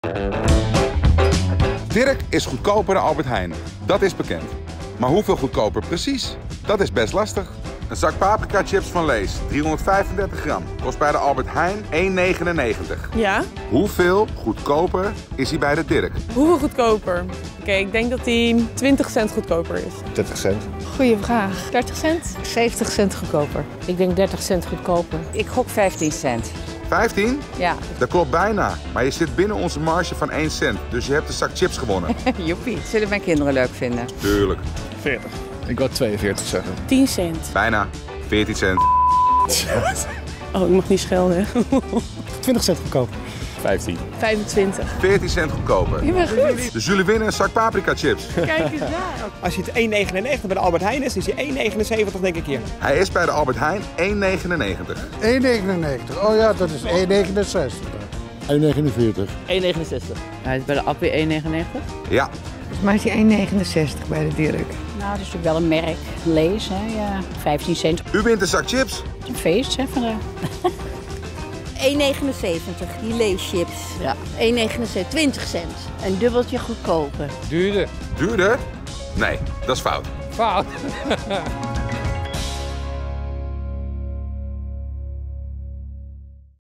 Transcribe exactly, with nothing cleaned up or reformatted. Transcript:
Dirk is goedkoper dan Albert Heijn. Dat is bekend. Maar hoeveel goedkoper precies? Dat is best lastig. Een zak paprika chips van Lay's, driehonderdvijfendertig gram, kost bij de Albert Heijn één negenennegentig. Ja? Hoeveel goedkoper is hij bij de Dirk? Hoeveel goedkoper? Oké, okay, ik denk dat die twintig cent goedkoper is. dertig cent. Goeie vraag. dertig cent? zeventig cent goedkoper. Ik denk dertig cent goedkoper. Ik gok vijftien cent. vijftien? Ja. Dat klopt bijna, maar je zit binnen onze marge van één cent, dus je hebt een zak chips gewonnen. Joepie. Zullen mijn kinderen leuk vinden? Tuurlijk. veertig. Ik wou tweeënveertig zeggen. tien cent. Bijna. veertien cent. Oh, ik mag niet schelden. twintig cent goedkoper. vijftien. vijfentwintig. veertien cent goedkoper. Je bent goed. Dus jullie winnen een zak paprika chips. Kijk eens daar. Als je het één negenennegentig bij de Albert Heijn is, is je één negenenzeventig denk ik hier. Hij is bij de Albert Heijn één negenennegentig. één negenennegentig. Oh ja, dat is één negenenzestig. één negenenveertig. één negenenzestig. Hij is bij de Appie één negenennegentig. Ja. Volgens mij is hij één negenenzestig bij de Dirk. Nou, dat is natuurlijk wel een merk. Lay's, hè, ja. vijftien cent. U wint een zak chips. Een feest, hè, vandaag. één negenenzeventig, die Lay's chips. Ja. één negenenzeventig, twintig cent. Een dubbeltje goedkoper. Duurder. Duurder? Nee, dat is fout. Fout.